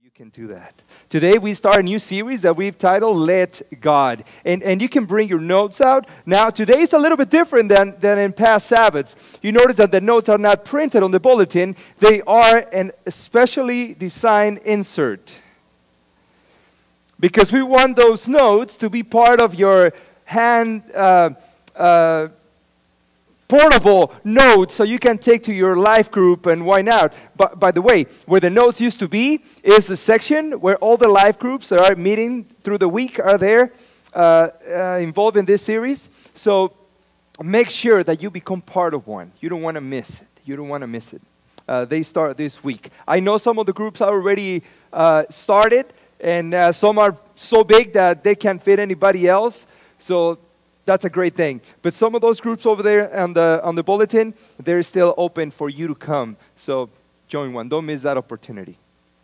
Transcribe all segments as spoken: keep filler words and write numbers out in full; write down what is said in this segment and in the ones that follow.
You can do that. Today we start a new series that we've titled Let God. And, and you can bring your notes out. Now today is a little bit different than, than in past Sabbaths. You notice that the notes are not printed on the bulletin. They are an especially designed insert. Because we want those notes to be part of your hand uh, uh, portable notes so you can take to your life group and why not. But by the way, where the notes used to be is the section where all the life groups that are meeting through the week are there uh, uh, involved in this series. So make sure that you become part of one. You don't want to miss it. You don't want to miss it. Uh, they start this week. I know some of the groups are already uh, started, and uh, some are so big that they can't fit anybody else. So that's a great thing. But some of those groups over there on the, on the bulletin, they're still open for you to come. So join one. Don't miss that opportunity.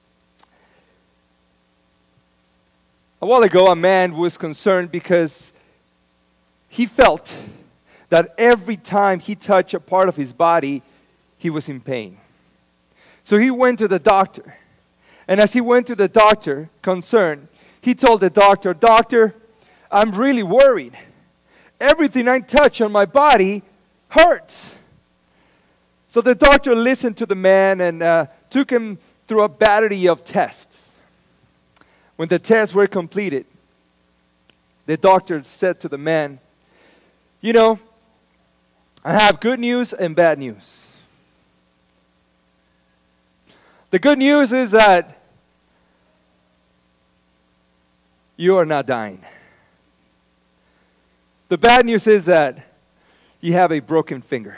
A while ago, a man was concerned because he felt that every time he touched a part of his body, he was in pain. So he went to the doctor. And as he went to the doctor, concerned, he told the doctor, "Doctor, I'm really worried. Everything I touch on my body hurts." So the doctor listened to the man and uh, took him through a battery of tests. When the tests were completed, the doctor said to the man, "You know, I have good news and bad news. The good news is that you are not dying. The bad news is that you have a broken finger."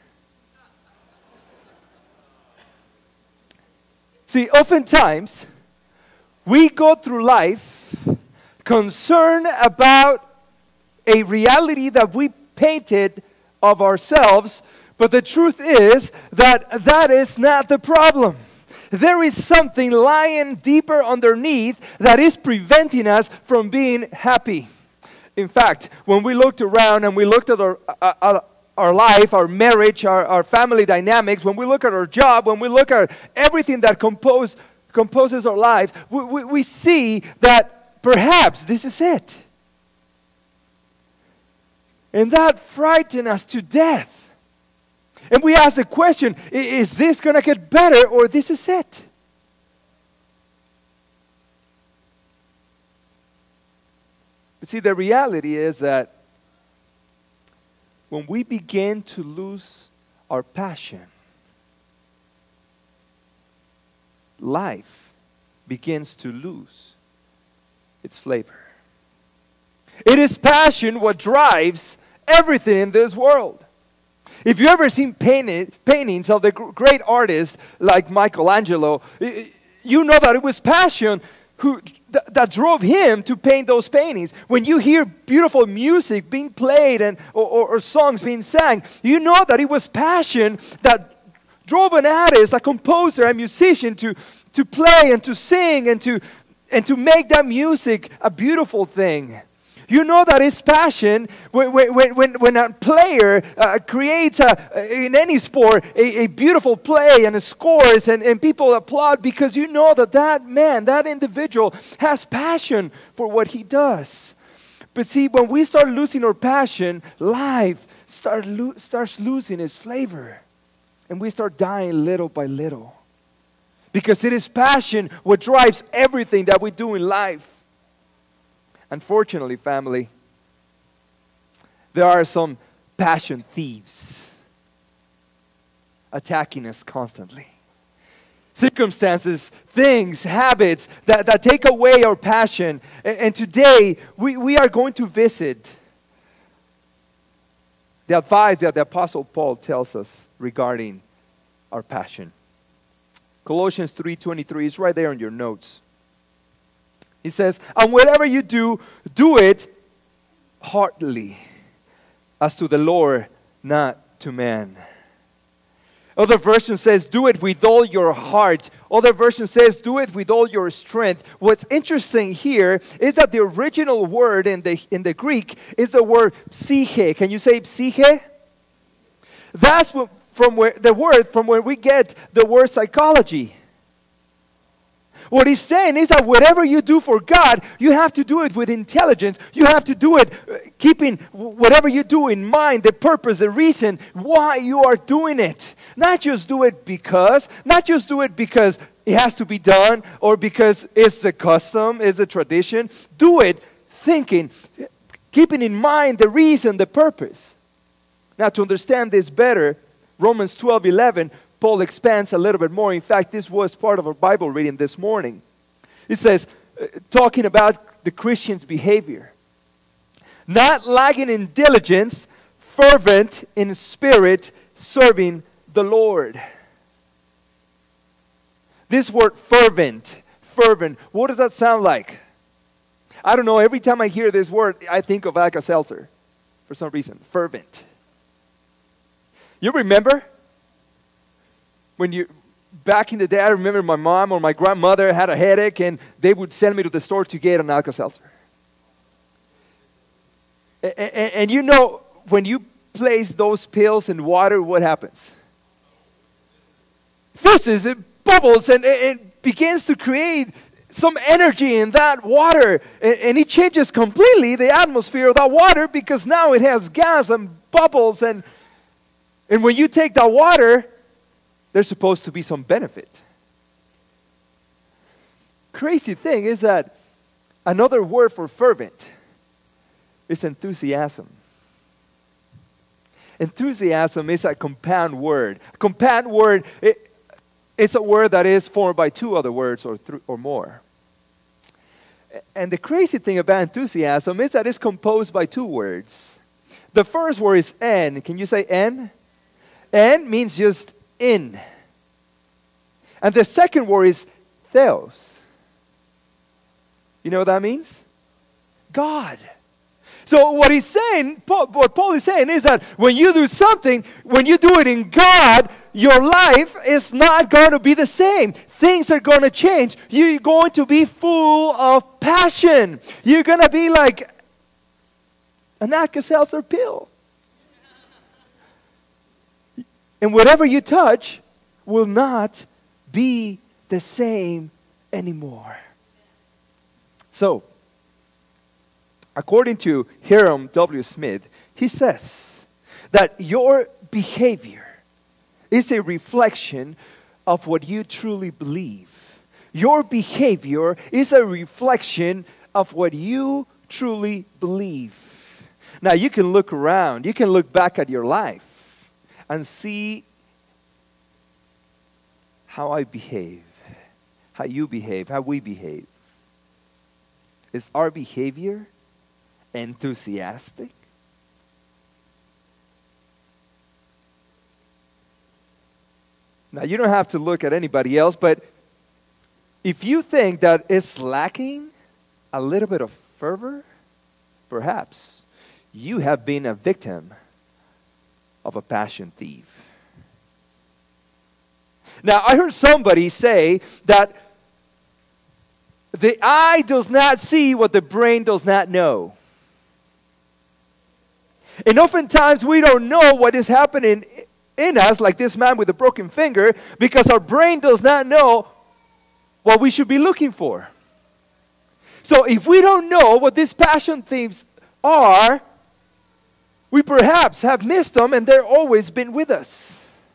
See, oftentimes, we go through life concerned about a reality that we painted of ourselves, but the truth is that that is not the problem. There is something lying deeper underneath that is preventing us from being happy. In fact, when we looked around and we looked at our, uh, our life, our marriage, our, our family dynamics, when we look at our job, when we look at everything that compose, composes our lives, we, we, we see that perhaps this is it. And that frightens us to death. And we ask the question, is this going to get better or this is it? But see, the reality is that when we begin to lose our passion, life begins to lose its flavor. It is passion what drives everything in this world. If you've ever seen painted, paintings of the great artists like Michelangelo, you know that it was passion who, th that drove him to paint those paintings. When you hear beautiful music being played and, or, or, or songs being sang, you know that it was passion that drove an artist, a composer, a musician to, to play and to sing and to, and to make that music a beautiful thing. You know that it's passion when, when, when, when a player uh, creates, a, in any sport, a, a beautiful play and scores and, and people applaud because you know that that man, that individual has passion for what he does. But see, when we start losing our passion, life start lo starts losing its flavor. And we start dying little by little. Because it is passion what drives everything that we do in life. Unfortunately, family, there are some passion thieves attacking us constantly. Circumstances, things, habits that, that take away our passion. And, and today, we, we are going to visit the advice that the Apostle Paul tells us regarding our passion. Colossians three twenty-three is right there on your notes. He says, "And whatever you do, do it heartily, as to the Lord, not to man." Other version says, "Do it with all your heart." Other version says, "Do it with all your strength." What's interesting here is that the original word in the, in the Greek is the word psyche. Can you say psyche? That's what, from where, the word from where we get the word psychology. What he's saying is that whatever you do for God, you have to do it with intelligence. You have to do it uh, keeping whatever you do in mind, the purpose, the reason why you are doing it. Not just do it because, not just do it because it has to be done or because it's a custom, it's a tradition. Do it thinking, keeping in mind the reason, the purpose. Now, to understand this better, Romans twelve eleven, Paul expands a little bit more. In fact, this was part of our Bible reading this morning. It says, uh, talking about the Christian's behavior. Not lagging in diligence, fervent in spirit, serving the Lord. This word fervent, fervent, what does that sound like? I don't know, every time I hear this word, I think of Alka-Seltzer for some reason, fervent. You remember? When you, back in the day, I remember my mom or my grandmother had a headache and they would send me to the store to get an Alka-Seltzer. And, and, and you know, when you place those pills in water, what happens? Fizzes, it bubbles, and it, it begins to create some energy in that water. And, and it changes completely the atmosphere of that water because now it has gas and bubbles. And, and when you take that water, there's supposed to be some benefit. Crazy thing is that another word for fervent is enthusiasm. Enthusiasm is a compound word. A compound word, it, it's a word that is formed by two other words or, th- or more. And the crazy thing about enthusiasm is that it's composed by two words. The first word is en. Can you say en? En means just in. And the second word is theos. You know what that means? God. So what he's saying, Paul, what Paul is saying is that when you do something, when you do it in God, your life is not going to be the same. Things are going to change. You're going to be full of passion. You're going to be like an Alka-Seltzer pill. And whatever you touch will not be the same anymore. So, according to Hiram W. Smith, he says that your behavior is a reflection of what you truly believe. Your behavior is a reflection of what you truly believe. Now, you can look around, you can look back at your life and see how I behave, how you behave, how we behave. Is our behavior enthusiastic? Now, you don't have to look at anybody else, but if you think that it's lacking a little bit of fervor, perhaps you have been a victim of a passion thief. Now, I heard somebody say that the eye does not see what the brain does not know. And oftentimes we don't know what is happening in us, like this man with a broken finger, because our brain does not know what we should be looking for. So if we don't know what these passion thieves are, we perhaps have missed them and they've always been with us.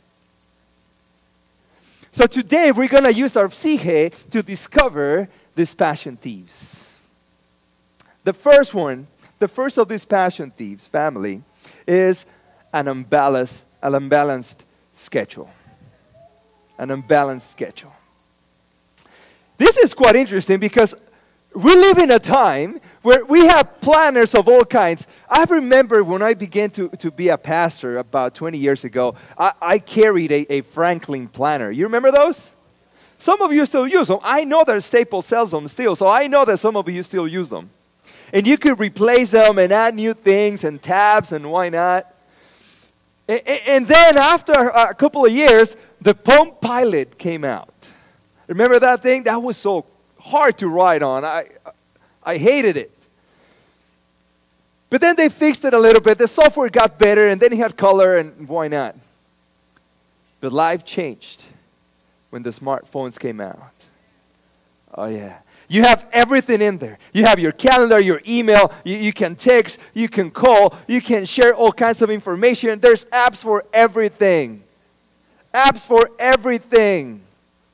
So today we're going to use our psyche to discover these passion thieves. The first one, the first of these passion thieves, family, is an unbalanced, an unbalanced schedule. An unbalanced schedule. This is quite interesting because we live in a time where we have planners of all kinds. I remember when I began to, to be a pastor about twenty years ago, I, I carried a, a Franklin planner. You remember those? Some of you still use them. I know that Staples sells them still, so I know that some of you still use them. And you could replace them and add new things and tabs and why not. And, and then after a couple of years, the Palm Pilot came out. Remember that thing? That was so hard to write on. I, I hated it. But then they fixed it a little bit. The software got better, and then it had color, and why not? But life changed when the smartphones came out. Oh, yeah. You have everything in there. You have your calendar, your email. You, you can text. You can call. You can share all kinds of information. There's apps for everything. Apps for everything.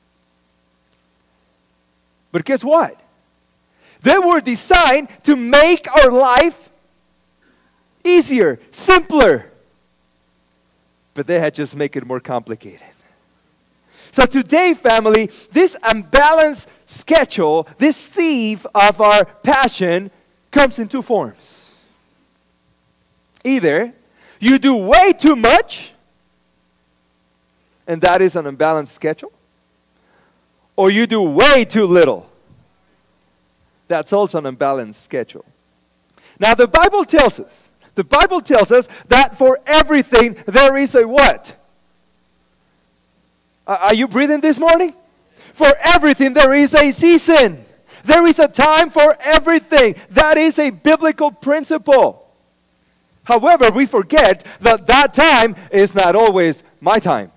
But guess what? They were designed to make our life easier, simpler. But they had just make it more complicated. So today, family, this unbalanced schedule, this thief of our passion, comes in two forms. Either you do way too much, and that is an unbalanced schedule, or you do way too little. That's also an unbalanced schedule. Now, the Bible tells us, the Bible tells us that for everything there is a what? Uh, are you breathing this morning? For everything there is a season. There is a time for everything. That is a biblical principle. However, we forget that that time is not always my time.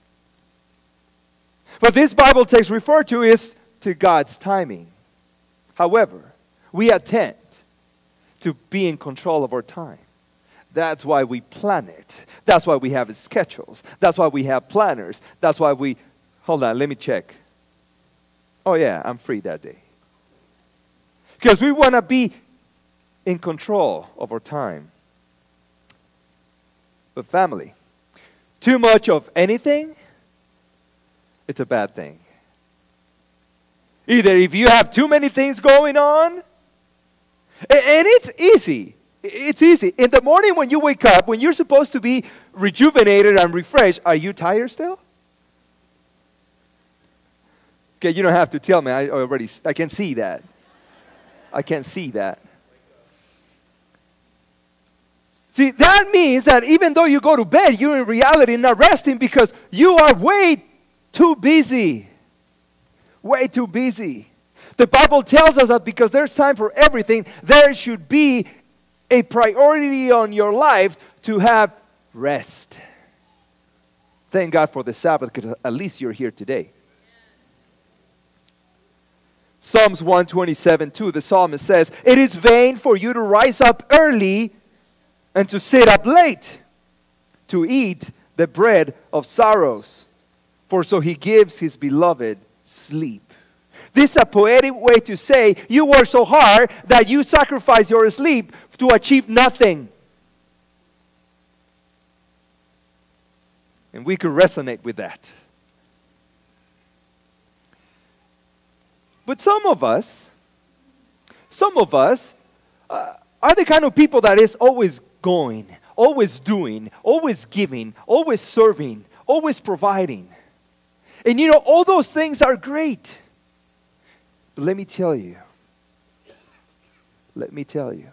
What this Bible text refer to is to God's timing. However, we attend to be in control of our time. That's why we plan it. That's why we have schedules. That's why we have planners. That's why we, hold on, let me check. Oh yeah, I'm free that day. Because we want to be in control of our time. But family, too much of anything, it's a bad thing. Either if you have too many things going on, and it's easy. It's easy. In the morning when you wake up, when you're supposed to be rejuvenated and refreshed, are you tired still? Okay, you don't have to tell me. I already, I can see that. I can see that. See, that means that even though you go to bed, you're in reality not resting because you are way too busy. Way too busy. The Bible tells us that because there's time for everything, there should be a priority on your life to have rest. Thank God for the Sabbath, because at least you're here today. Psalms one twenty-seven two, the psalmist says, "It is vain for you to rise up early and to sit up late, to eat the bread of sorrows, for so he gives his beloved sleep." This is a poetic way to say you work so hard that you sacrifice your sleep to achieve nothing. And we could resonate with that. But some of us, some of us uh, are the kind of people that is always going, always doing, always giving, always serving, always providing. And you know, all those things are great. But let me tell you, let me tell you,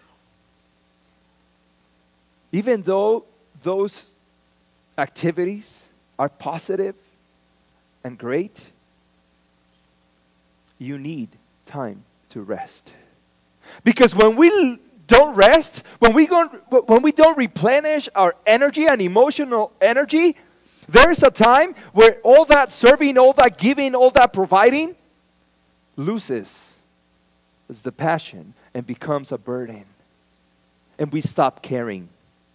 even though those activities are positive and great, you need time to rest. Because when we don't rest, when we, go, when we don't replenish our energy and emotional energy, there's a time where all that serving, all that giving, all that providing loses the passion and becomes a burden. And we stop caring.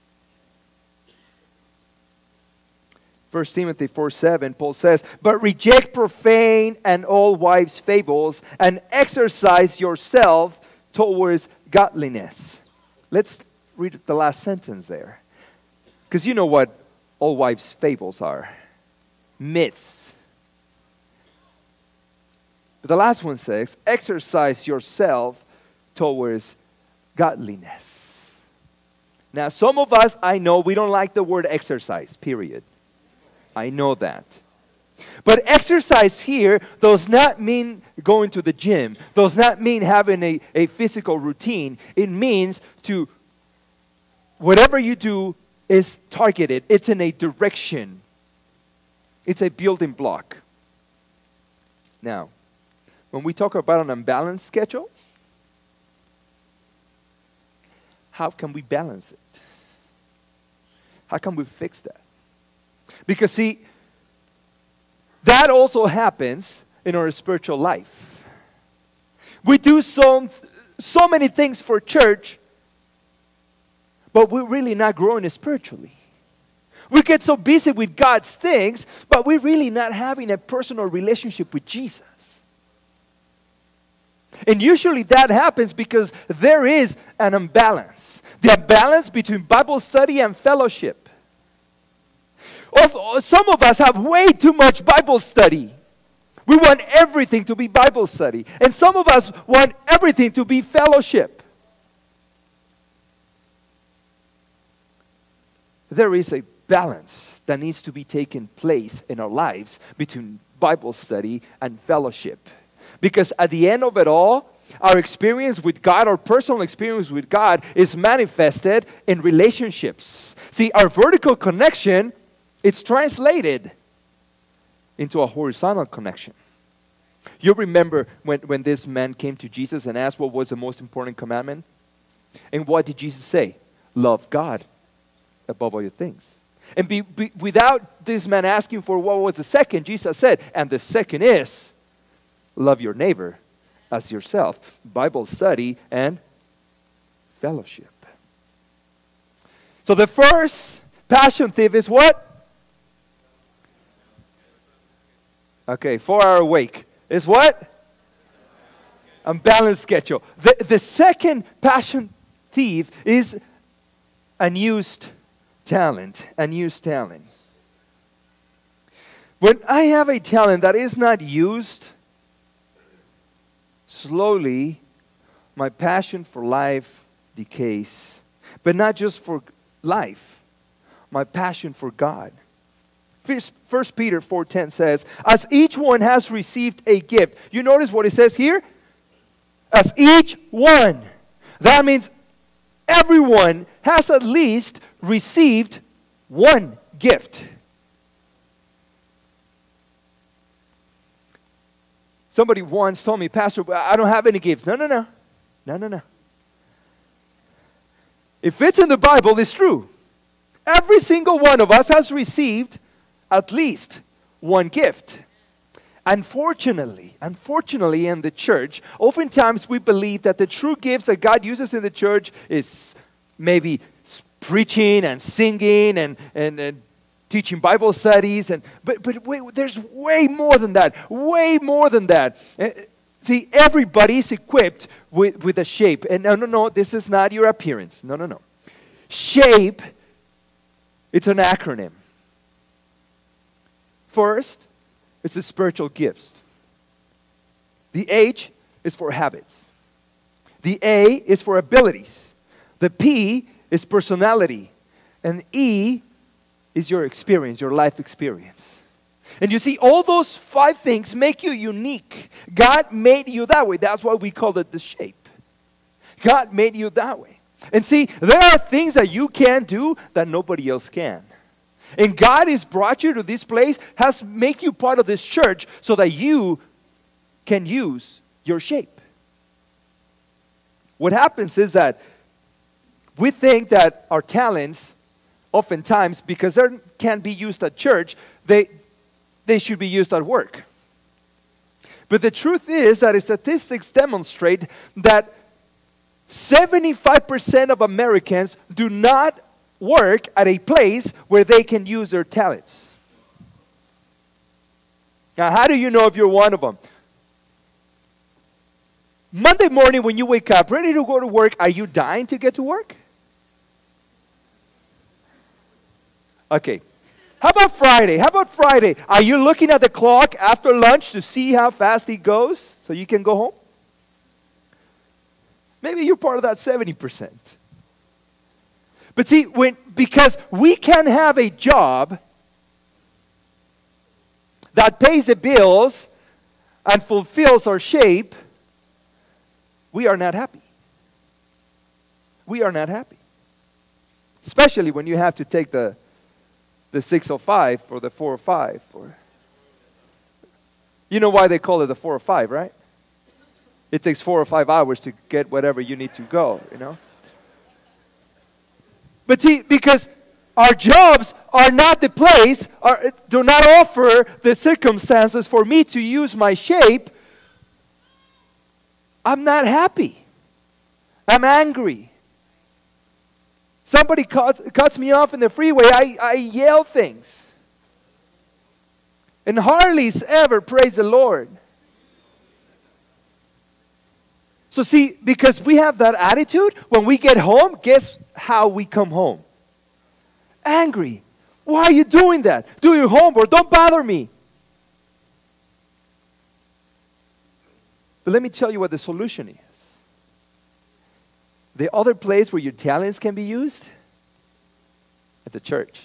First Timothy four seven, Paul says, "But reject profane and all wives' fables, and exercise yourself towards godliness." Let's read the last sentence there. Because you know what all wives' fables are. Myths. But the last one says, exercise yourself towards godliness. Now, some of us, I know, we don't like the word exercise, period. I know that. But exercise here does not mean going to the gym. Does not mean having a, a physical routine. It means to, whatever you do is targeted. It's in a direction. It's a building block. Now, when we talk about an unbalanced schedule, how can we balance it? How can we fix that? Because see, that also happens in our spiritual life. We do so, so many things for church, but we're really not growing spiritually. We get so busy with God's things, but we're really not having a personal relationship with Jesus. And usually that happens because there is an imbalance. The imbalance between Bible study and fellowship. Some of us have way too much Bible study. We want everything to be Bible study. And some of us want everything to be fellowship. There is a balance that needs to be taken place in our lives between Bible study and fellowship. Because at the end of it all, our experience with God, our personal experience with God, is manifested in relationships. See, our vertical connection, it's translated into a horizontal connection. You remember when, when this man came to Jesus and asked what was the most important commandment? And what did Jesus say? Love God above all your things. And be, be, without this man asking for what was the second, Jesus said, and the second is, love your neighbor as yourself. Bible study and fellowship. So the first passion thief is what? Okay, four hour wake. Is what? Unbalanced schedule. The, the second passion thief is unused talent. Unused talent. When I have a talent that is not used, slowly my passion for life decays. But not just for life, my passion for God. First Peter four ten says, as each one has received a gift. You notice what it says here? As each one. That means everyone has at least received one gift. Somebody once told me, Pastor, I don't have any gifts. No, no, no. No, no, no. If it's in the Bible, it's true. Every single one of us has received at least one gift. Unfortunately, unfortunately in the church, oftentimes we believe that the true gifts that God uses in the church is maybe preaching and singing and, and, and teaching Bible studies. And But, but wait, there's way more than that. Way more than that. Uh, see, everybody's equipped with, with a shape. And no, no, no, this is not your appearance. No, no, no. SHAPE, it's an acronym. First, it's the spiritual gifts. The H is for habits. The A is for abilities. The P is personality. And E is your experience, your life experience. And you see, all those five things make you unique. God made you that way. That's why we call it the shape. God made you that way. And see, there are things that you can do that nobody else can. And God has brought you to this place, has made you part of this church so that you can use your shape. What happens is that we think that our talents, oftentimes, because they can't be used at church, they, they should be used at work. But the truth is that statistics demonstrate that seventy-five percent of Americans do not work at a place where they can use their talents. Now, how do you know if you're one of them? Monday morning when you wake up, ready to go to work, are you dying to get to work? Okay. How about Friday? How about Friday? Are you looking at the clock after lunch to see how fast it goes so you can go home? Maybe you're part of that seventy percent. But see, when, because we can have a job that pays the bills and fulfills our shape, we are not happy. We are not happy. Especially when you have to take the, the six oh five or the four oh five. Or, you know why they call it the four oh five, right? It takes four or five hours to get whatever you need to go, you know? But see, because our jobs are not the place, are, do not offer the circumstances for me to use my shape, I'm not happy. I'm angry. Somebody cuts, cuts me off in the freeway, I, I yell things. And hardly ever praise the Lord. So see, because we have that attitude, when we get home, guess how we come home? Angry. Why are you doing that? Do your homework. Don't bother me. But let me tell you what the solution is. The other place where your talents can be used? At the church.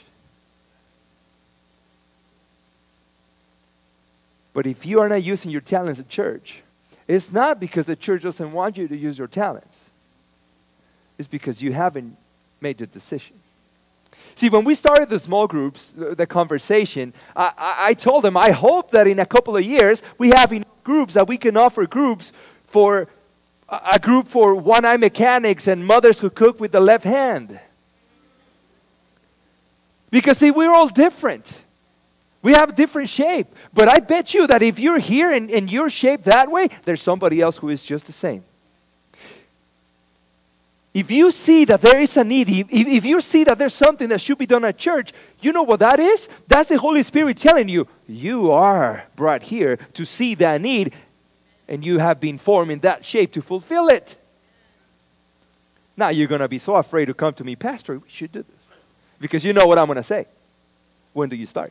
But if you are not using your talents at church, it's not because the church doesn't want you to use your talents. It's because you haven't made the decision. See, when we started the small groups, the conversation, I, I, I told them, I hope that in a couple of years, we have enough groups that we can offer groups for a, a group for one-eye mechanics and mothers who cook with the left hand. Because, see, we're all different. We have different shape. But I bet you that if you're here and, and you're shaped that way, there's somebody else who is just the same. If you see that there is a need, if, if you see that there's something that should be done at church, you know what that is? That's the Holy Spirit telling you, you are brought here to see that need, and you have been formed in that shape to fulfill it. Now you're going to be so afraid to come to me, Pastor, we should do this. Because you know what I'm going to say. When do you start?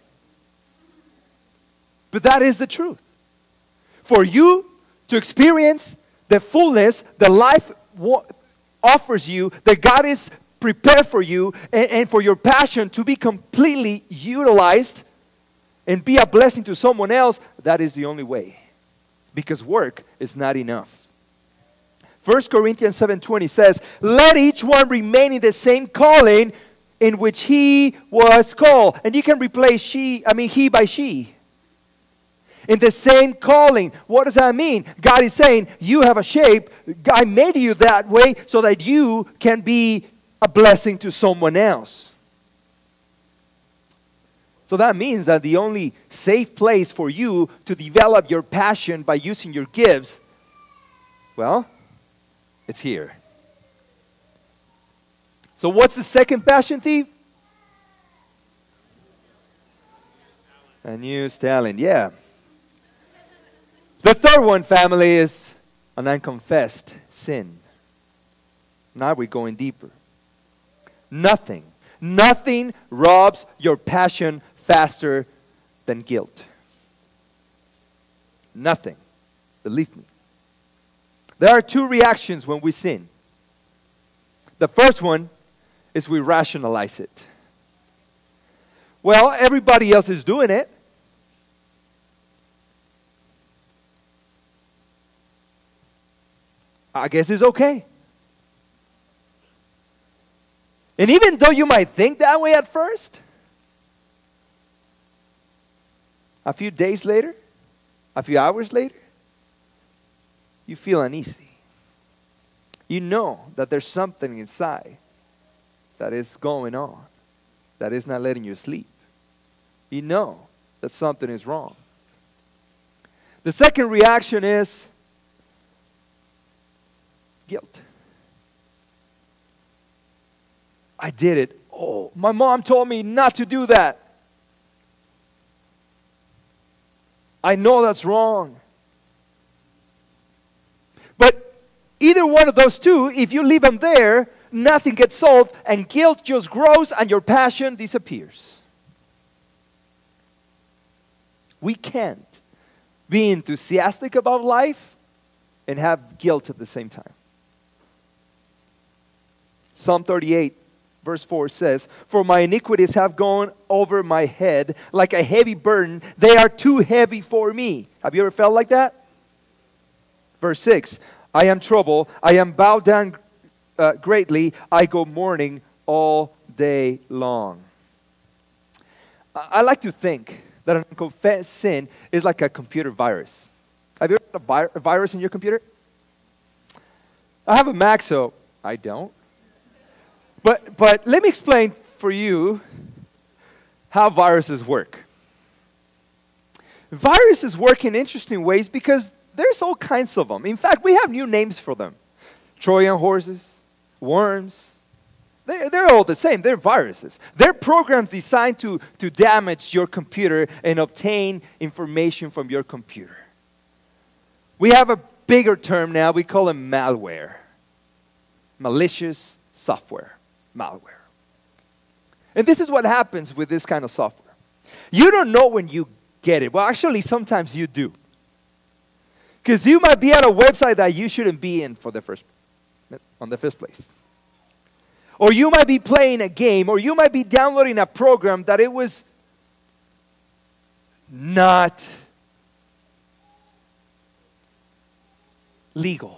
But that is the truth. For you to experience the fullness, the life offers you, that God is prepared for you, and, and for your passion to be completely utilized and be a blessing to someone else, that is the only way. Because work is not enough. First Corinthians seven twenty says, let each one remain in the same calling in which he was called. And you can replace she, I mean he by she. In the same calling. What does that mean? God is saying, you have a shape. God made you that way so that you can be a blessing to someone else. So that means that the only safe place for you to develop your passion by using your gifts, well, it's here. So what's the second passion thief? Unused talent, yeah. The third one, family, is an unconfessed sin. Now we're going deeper. Nothing, nothing robs your passion faster than guilt. Nothing. Believe me. There are two reactions when we sin. The first one is we rationalize it. Well, everybody else is doing it. I guess it's okay. And even though you might think that way at first, a few days later, a few hours later, you feel uneasy. You know that there's something inside that is going on, that is not letting you sleep. You know that something is wrong. The second reaction is guilt. I did it. Oh, my mom told me not to do that. I know that's wrong. But either one of those two, if you leave them there, nothing gets solved, and guilt just grows and your passion disappears. We can't be enthusiastic about life and have guilt at the same time. Psalm thirty-eight, verse four says, for my iniquities have gone over my head like a heavy burden. They are too heavy for me. Have you ever felt like that? Verse six, I am troubled. I am bowed down uh, greatly. I go mourning all day long. I, I like to think that an unconfessed sin is like a computer virus. Have you ever had a, vi- a virus in your computer? I have a Mac, so I don't. But, but let me explain for you how viruses work. Viruses work in interesting ways because there's all kinds of them. In fact, we have new names for them. Trojan horses, worms. They, they're all the same. They're viruses. They're programs designed to, to damage your computer and obtain information from your computer. We have a bigger term now. We call it malware. Malicious software. Malware. And this is what happens with this kind of software. You don't know when you get it. Well, actually, sometimes you do. Because you might be at a website that you shouldn't be in for the first, on the first place. Or you might be playing a game, or you might be downloading a program that it was not legal.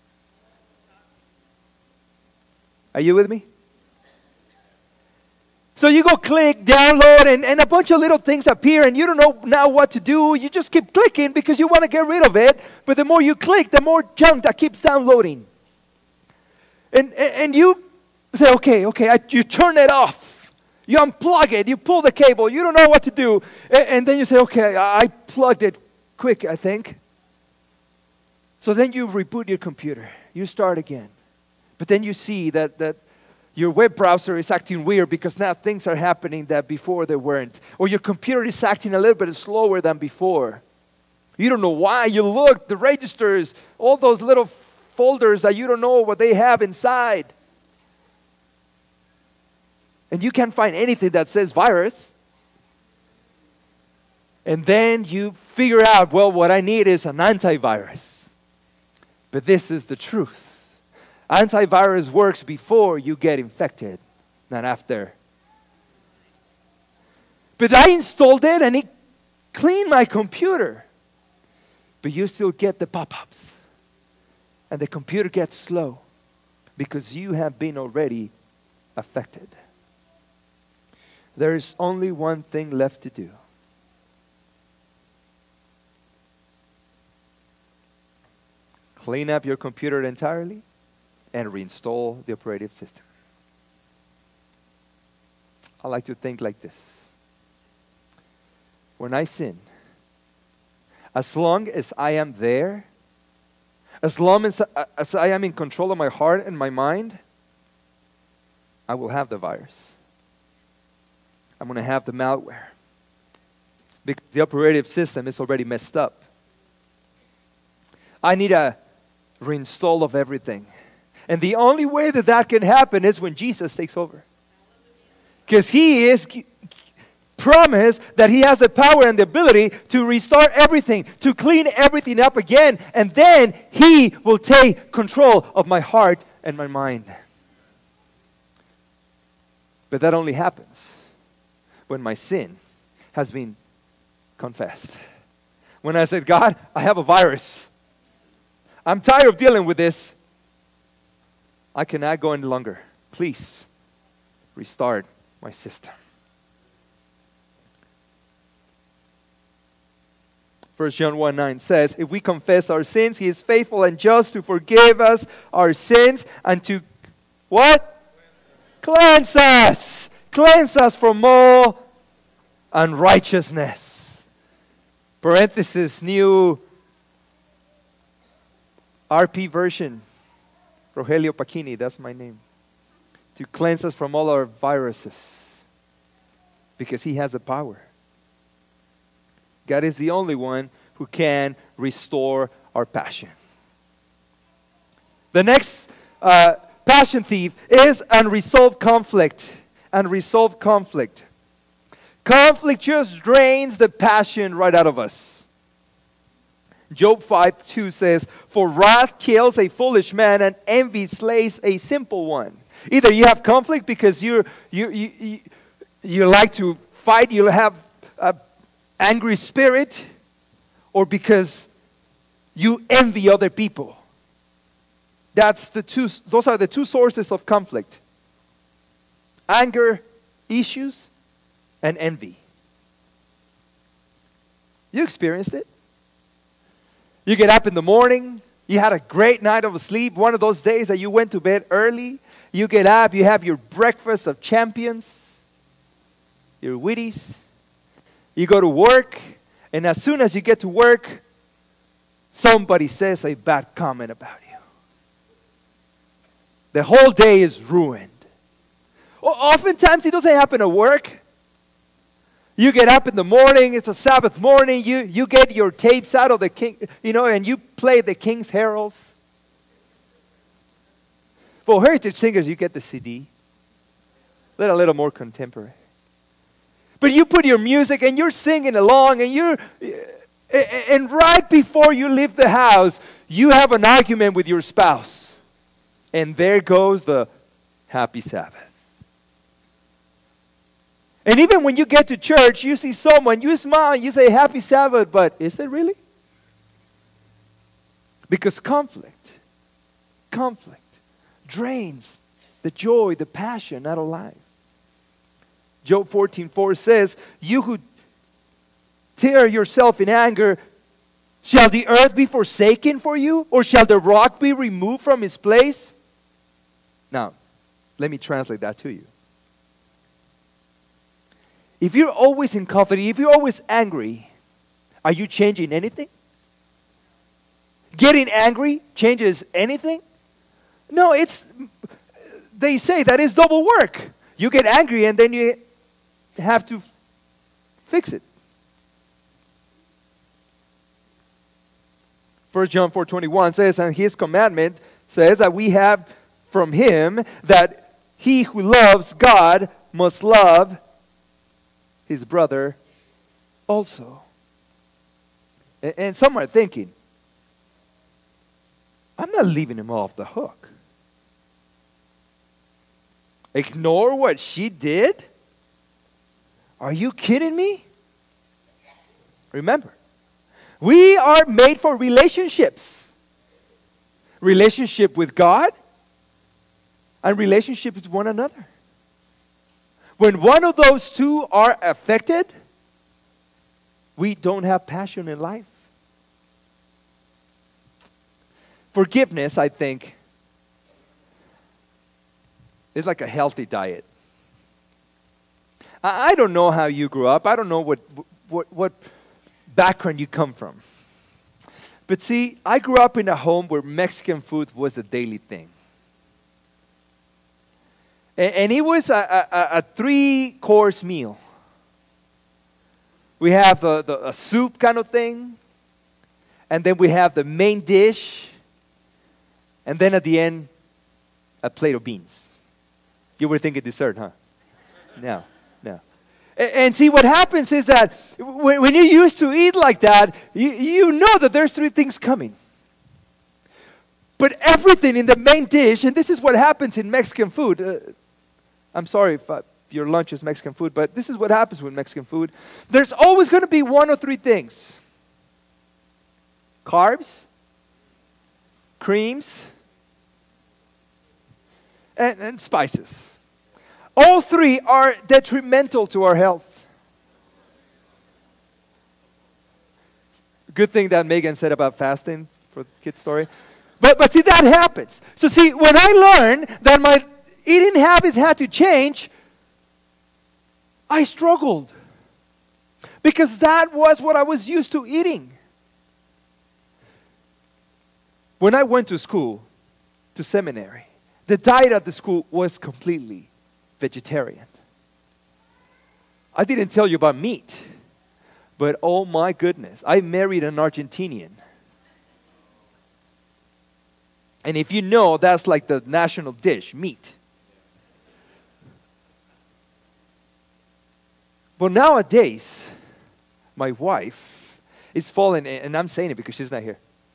Are you with me? So you go click, download, and, and a bunch of little things appear, and you don't know now what to do. You just keep clicking because you want to get rid of it. But the more you click, the more junk that keeps downloading. And, and, and you say, okay, okay, I, you turn it off. You unplug it. You pull the cable. You don't know what to do. And, and then you say, okay, I, I plugged it quick, I think. So then you reboot your computer. You start again. But then you see that, that your web browser is acting weird because now things are happening that before they weren't. Or your computer is acting a little bit slower than before. You don't know why. You look, the registers, all those little folders that you don't know what they have inside. And you can't find anything that says virus. And then you figure out, well, what I need is an antivirus. But this is the truth. Antivirus works before you get infected, not after. But I installed it and it cleaned my computer. But you still get the pop-ups. And the computer gets slow because you have been already affected. There is only one thing left to do. Clean up your computer entirely and reinstall the operating system. I like to think like this. When I sin, as long as I am there, as long as, as I am in control of my heart and my mind, I will have the virus. I'm going to have the malware. Because the operating system is already messed up. I need a reinstall of everything. And the only way that that can happen is when Jesus takes over. Because he is promised that he has the power and the ability to restart everything, to clean everything up again, and then he will take control of my heart and my mind. But that only happens when my sin has been confessed. When I said, God, I have a virus. I'm tired of dealing with this. I cannot go any longer. Please restart my system. First John one nine says, if we confess our sins, he is faithful and just to forgive us our sins and to what? Cleanse us. Cleanse us from all unrighteousness. Parenthesis, new R P version. Rogelio Pacchini, that's my name. To cleanse us from all our viruses. Because he has the power. God is the only one who can restore our passion. The next uh, passion thief is unresolved conflict. Unresolved conflict. Conflict just drains the passion right out of us. Job five two says, for wrath kills a foolish man and envy slays a simple one. Either you have conflict because you you you you, you like to fight, you have an angry spirit, or because you envy other people. That's the two, those are the two sources of conflict. Anger issues and envy. You experienced it? You get up in the morning, you had a great night of sleep, one of those days that you went to bed early. You get up, you have your breakfast of champions, your Wheaties. You go to work, and as soon as you get to work, somebody says a bad comment about you. The whole day is ruined. Well, oftentimes it doesn't happen at work. You get up in the morning, it's a Sabbath morning, you, you get your tapes out of the king, you know, and you play the King's Heralds. For heritage singers, you get the C D. They're a little more contemporary. But you put your music and you're singing along, and you're, and right before you leave the house, you have an argument with your spouse. And there goes the happy Sabbath. And even when you get to church, you see someone, you smile, you say happy Sabbath, but is it really? Because conflict, conflict drains the joy, the passion out of life. Job fourteen four says, you who tear yourself in anger, shall the earth be forsaken for you? Or shall the rock be removed from its place? Now, let me translate that to you. If you're always in conflict, if you're always angry, are you changing anything? Getting angry changes anything? No, it's, they say that is double work. You get angry and then you have to fix it. First John four twenty-one says, and his commandment says that we have from him that he who loves God must love his brother also. And, and some are thinking, I'm not leaving him off the hook. Ignore what she did? Are you kidding me? Remember, we are made for relationships. Relationship with God and relationship with one another. When one of those two are affected, we don't have passion in life. Forgiveness, I think, is like a healthy diet. I don't know how you grew up. I don't know what, what, what background you come from. But see, I grew up in a home where Mexican food was a daily thing. And, and it was a, a, a three-course meal. We have the, the, a soup kind of thing. And then we have the main dish. And then at the end, a plate of beans. You were thinking dessert, huh? No, no. And, and see, what happens is that when, when you're used to eat like that, you, you know that there's three things coming. But everything in the main dish, and this is what happens in Mexican food. Uh, I'm sorry if uh, your lunch is Mexican food, but this is what happens with Mexican food. There's always going to be one or three things. Carbs, creams, and, and spices. All three are detrimental to our health. Good thing that Megan said about fasting for the kids' story. But, but see, that happens. So see, when I learned that my eating habits had to change, I struggled. Because that was what I was used to eating. When I went to school, to seminary, the diet at the school was completely vegetarian. I didn't tell you about meat, but oh my goodness, I married an Argentinian. And if you know, that's like the national dish, meat. But nowadays, my wife is falling, and I'm saying it because she's not here.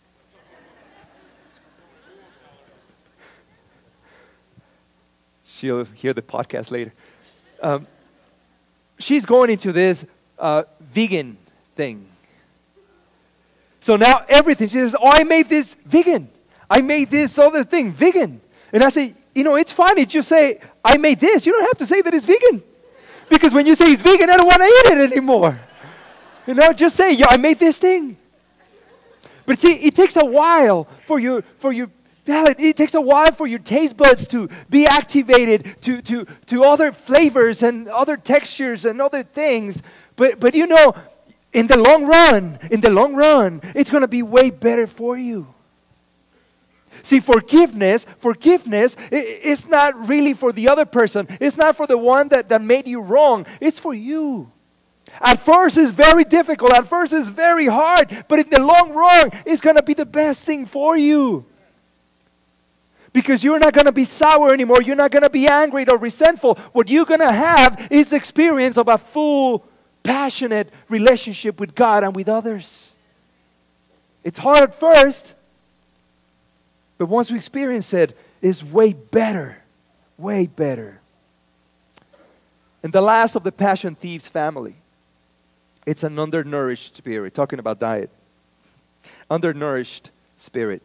She'll hear the podcast later. Um, she's going into this uh, vegan thing. So now everything, she says, oh, I made this vegan. I made this other thing vegan. And I say, you know, it's fine if you say, I made this. You don't have to say that it's vegan. Because when you say it's vegan, I don't want to eat it anymore. You know, just say, yeah, I made this thing. But see, it takes a while for your, for your palate. It takes a while for your taste buds to be activated to, to, to other flavors and other textures and other things. But, but you know, in the long run, in the long run, it's going to be way better for you. See, forgiveness, forgiveness, it's not really for the other person. It's not for the one that, that made you wrong. It's for you. At first, it's very difficult. At first, it's very hard. But in the long run, it's going to be the best thing for you. Because you're not going to be sour anymore. You're not going to be angry or resentful. What you're going to have is the experience of a full, passionate relationship with God and with others. It's hard at first, but once we experience it, it's way better. Way better. And the last of the passion thieves family, it's an undernourished spirit. Talking about diet. Undernourished spirit.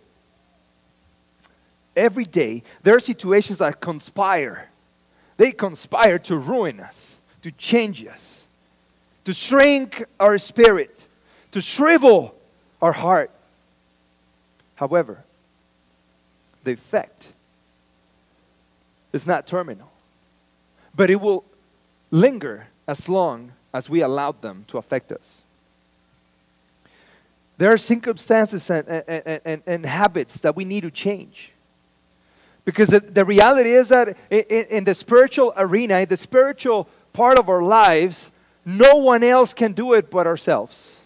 Every day, there are situations that conspire. They conspire to ruin us, to change us, to shrink our spirit, to shrivel our heart. However, the effect is not terminal, but it will linger as long as we allow them to affect us. There are circumstances and, and, and, and habits that we need to change. Because the, the reality is that in, in the spiritual arena, in the spiritual part of our lives, no one else can do it but ourselves.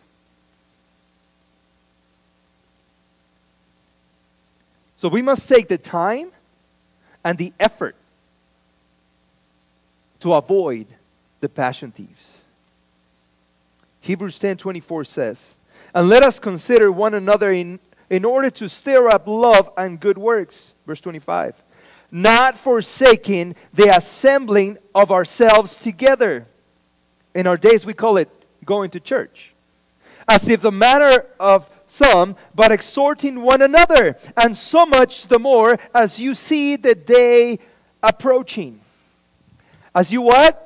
So we must take the time and the effort to avoid the passion thieves. Hebrews ten twenty-four says, and let us consider one another in in order to stir up love and good works. Verse twenty-five. Not forsaking the assembling of ourselves together. In our days we call it going to church. As if the manner of some, but exhorting one another. And so much the more as you see the day approaching. As you what?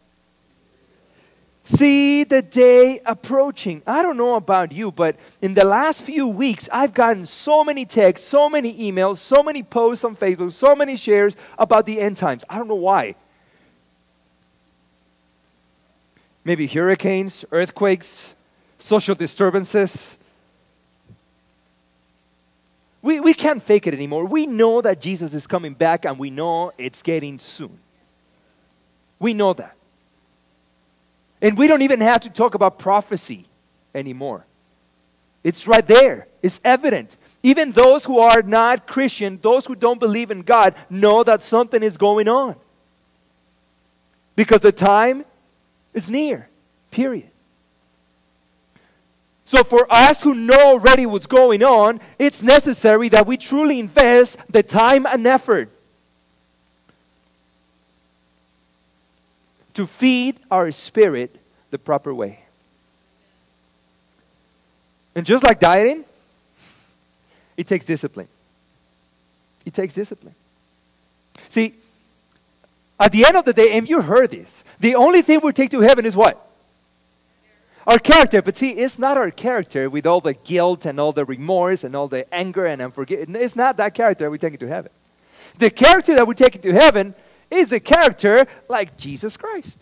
See the day approaching. I don't know about you, but in the last few weeks, I've gotten so many texts, so many emails, so many posts on Facebook, so many shares about the end times. I don't know why. Maybe hurricanes, earthquakes, social disturbances. We, we can't fake it anymore. We know that Jesus is coming back, and we know it's getting soon. We know that. And we don't even have to talk about prophecy anymore. It's right there. It's evident. Even those who are not Christian, those who don't believe in God, know that something is going on. Because the time is near. Period. So for us who know already what's going on, it's necessary that we truly invest the time and effort to feed our spirit the proper way. And just like dieting, it takes discipline. It takes discipline. See, at the end of the day, and you heard this, the only thing we take to heaven is what? Our character. But see, it's not our character with all the guilt and all the remorse and all the anger and unforgiveness. It's not that character we take to heaven. The character that we take to heaven is a character like Jesus Christ.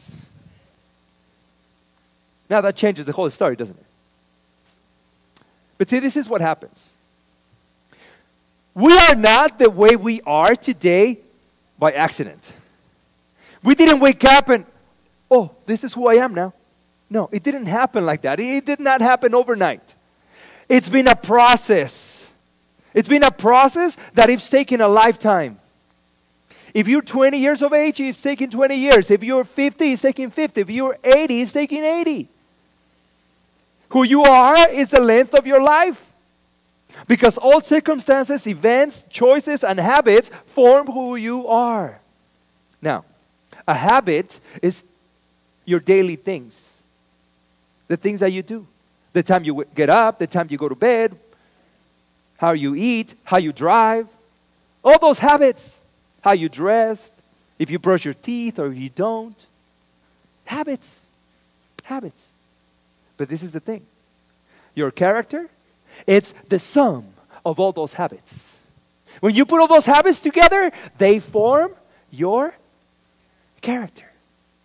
Now that changes the whole story, doesn't it? But see, this is what happens. We are not the way we are today by accident. We didn't wake up and, oh, this is who I am now. No, it didn't happen like that. It did not happen overnight. It's been a process. It's been a process that it's taken a lifetime. If you're twenty years of age, it's taking twenty years. If you're fifty, it's taking fifty. If you're eighty, it's taking eighty. Who you are is the length of your life. Because all circumstances, events, choices, and habits form who you are. Now, a habit is your daily things. The things that you do. The time you get up, the time you go to bed, how you eat, how you drive. All those habits. How you dress, if you brush your teeth or if you don't. Habits. Habits. But this is the thing. Your character, it's the sum of all those habits. When you put all those habits together, they form your character.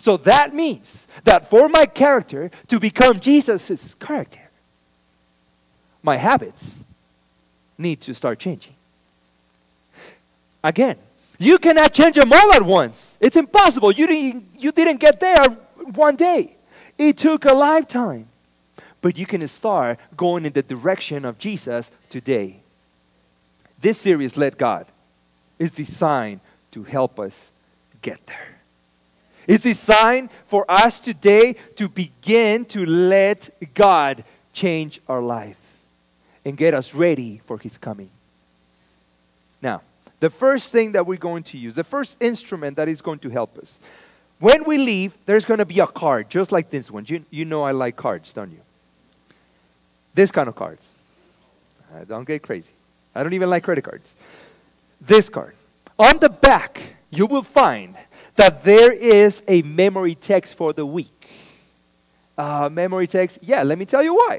So that means that for my character to become Jesus' character, my habits need to start changing. Again, you cannot change them all at once. It's impossible. You didn't, you didn't get there one day. It took a lifetime. But you can start going in the direction of Jesus today. This series, Let God, is designed to help us get there. It's designed for us today to begin to let God change our life and get us ready for His coming. Now, the first thing that we're going to use, the first instrument that is going to help us, when we leave, there's going to be a card, just like this one. You, you know I like cards, don't you? This kind of cards. Uh, don't get crazy. I don't even like credit cards. This card. On the back, you will find that there is a memory text for the week. Uh, memory text, yeah, let me tell you why.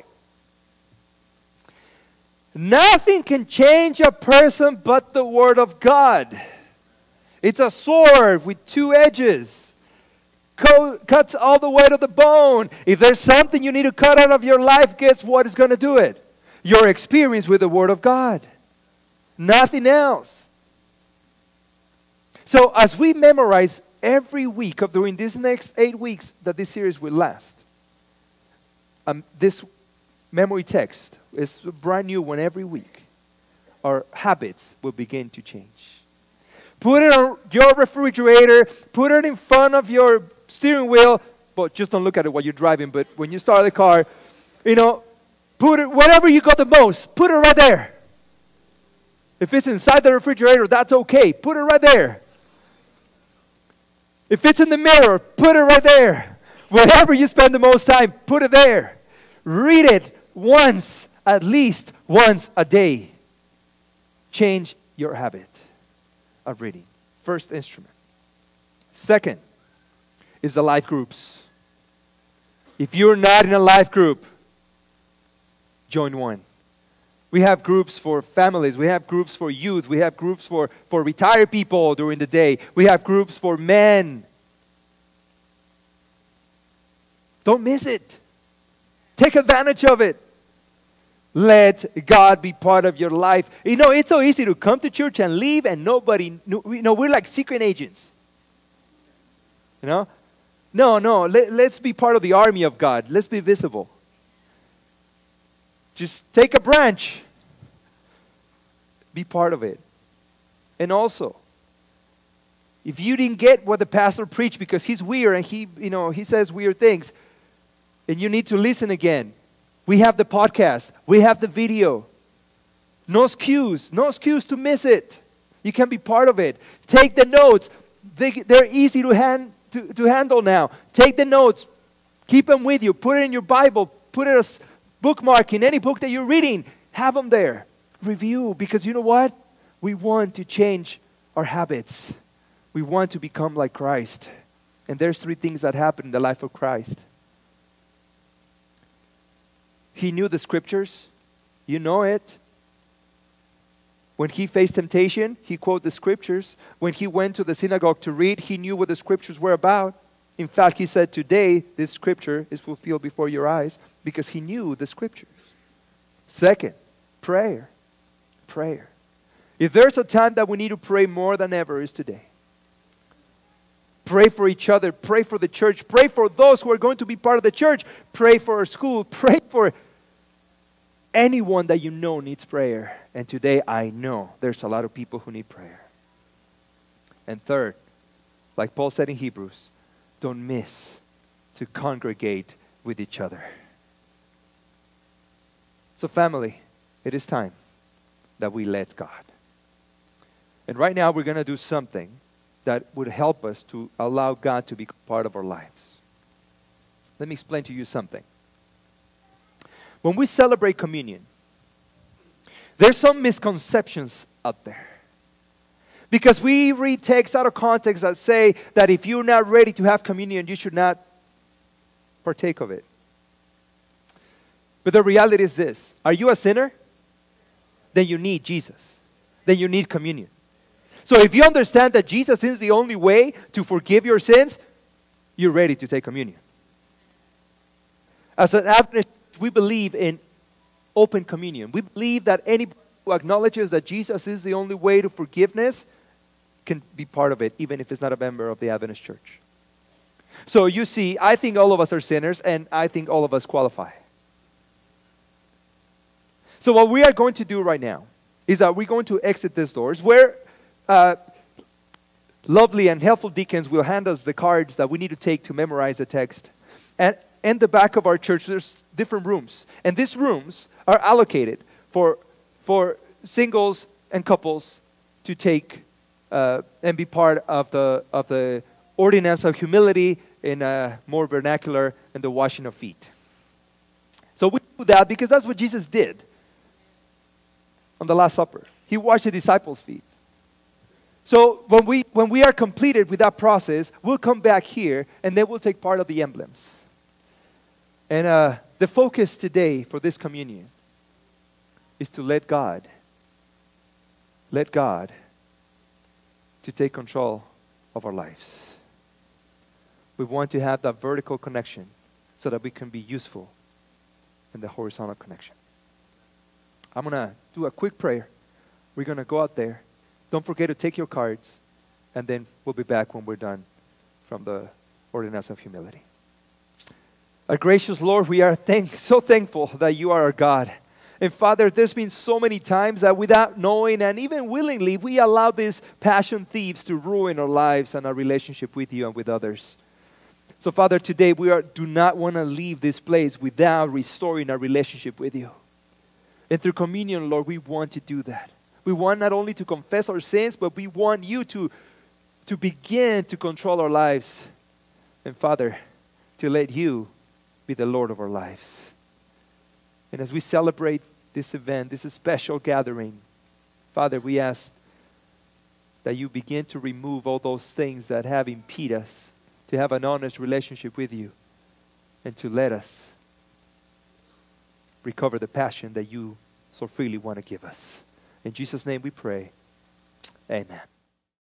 Nothing can change a person but the Word of God. It's a sword with two edges. Co- cuts all the way to the bone. If there's something you need to cut out of your life, guess what is going to do it? Your experience with the Word of God. Nothing else. So as we memorize every week of during these next eight weeks that this series will last, um, this memory text is a brand new one every week. Our habits will begin to change. Put it on your refrigerator. Put it in front of your steering wheel. But just don't look at it while you're driving. But when you start the car, you know, put it wherever you got the most. Put it right there. If it's inside the refrigerator, that's okay. Put it right there. If it's in the mirror, put it right there. Wherever you spend the most time, put it there. Read it once, at least once a day. Change your habit of reading. First instrument. Second is the life groups. If you're not in a life group, join one. We have groups for families. We have groups for youth. We have groups for, for retired people during the day. We have groups for men. Don't miss it. Take advantage of it. Let God be part of your life. You know, it's so easy to come to church and leave and nobody, you know, we're like secret agents. You know? No, no, let, let's be part of the army of God. Let's be visible. Just take a branch. Be part of it. And also, if you didn't get what the pastor preached because he's weird and he, you know, he says weird things, and you need to listen again, we have the podcast. We have the video. No excuse. No excuse to miss it. You can be part of it. Take the notes. They, they're easy to, hand, to, to handle now. Take the notes. Keep them with you. Put it in your Bible. Put it as bookmark in any book that you're reading. Have them there. Review. Because you know what? We want to change our habits. We want to become like Christ. And there's three things that happen in the life of Christ. He knew the scriptures. You know it. When he faced temptation, he quoted the scriptures. When he went to the synagogue to read, he knew what the scriptures were about. In fact, he said, today, this scripture is fulfilled before your eyes, because he knew the scriptures. Second, prayer. Prayer. If there's a time that we need to pray more than ever, is today. Pray for each other. Pray for the church. Pray for those who are going to be part of the church. Pray for our school. Pray for anyone that you know needs prayer. And today I know there's a lot of people who need prayer. And third, like Paul said in Hebrews, don't miss to congregate with each other. So family, it is time that we let God. And right now we're going to do something that would help us to allow God to be part of our lives. Let me explain to you something. When we celebrate communion, there's some misconceptions out there. Because we read texts out of context that say that if you're not ready to have communion, you should not partake of it. But the reality is this. Are you a sinner? Then you need Jesus. Then you need communion. So if you understand that Jesus is the only way to forgive your sins, you're ready to take communion. As an Adventist, we believe in open communion. We believe that anybody who acknowledges that Jesus is the only way to forgiveness can be part of it, even if it's not a member of the Adventist church. So you see, I think all of us are sinners, and I think all of us qualify. So what we are going to do right now is that we're going to exit these doors where uh, lovely and helpful deacons will hand us the cards that we need to take to memorize the text. And in the back of our church, there's different rooms. And these rooms are allocated for, for singles and couples to take uh, and be part of the, of the ordinance of humility in a more vernacular, and the washing of feet. So we do that because that's what Jesus did on the Last Supper. He washed the disciples' feet. So when we, when we are completed with that process, we'll come back here and then we'll take part of the emblems. And uh, the focus today for this communion is to let God, let God to take control of our lives. We want to have that vertical connection so that we can be useful in the horizontal connection. I'm going to do a quick prayer. We're going to go out there. Don't forget to take your cards, and then we'll be back when we're done from the ordinance of humility. Our gracious Lord, we are thank, so thankful that you are our God. And Father, there's been so many times that without knowing and even willingly, we allow these passion thieves to ruin our lives and our relationship with you and with others. So Father, today we are, do not want to leave this place without restoring our relationship with you. And through communion, Lord, we want to do that. We want not only to confess our sins, but we want you to, to begin to control our lives. And Father, to let you be the Lord of our lives. And as we celebrate this event, this special gathering, Father, we ask that you begin to remove all those things that have impeded us to have an honest relationship with you, and to let us recover the passion that you so freely want to give us. In Jesus' name we pray. Amen.